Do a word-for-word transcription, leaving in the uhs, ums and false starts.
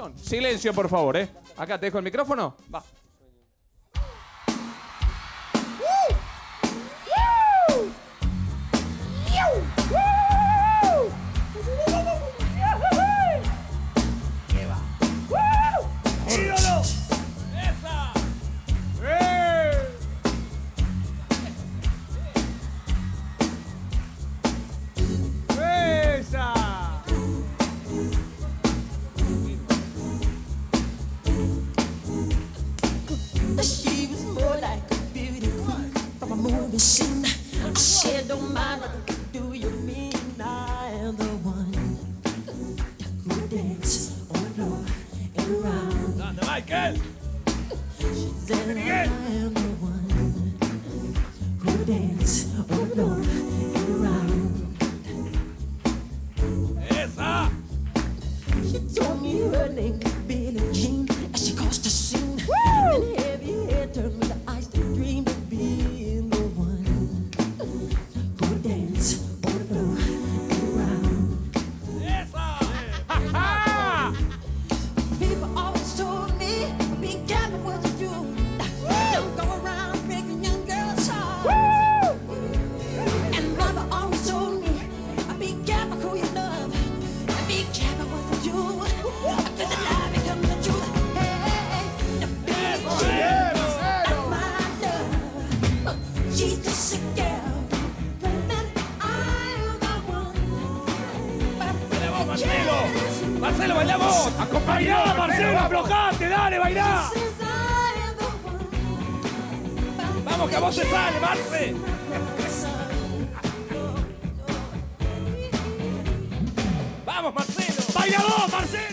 son? Silencio, por favor, ¿eh? Acá te dejo el micrófono. Va. Michael. Esa. Marcelo, bailá vos. Acompañá, Marcelo, aflojate, dale, bailá. Vamos, que a vos te sale, Marce. Vamos, Marcelo. Bailá vos, Marcelo.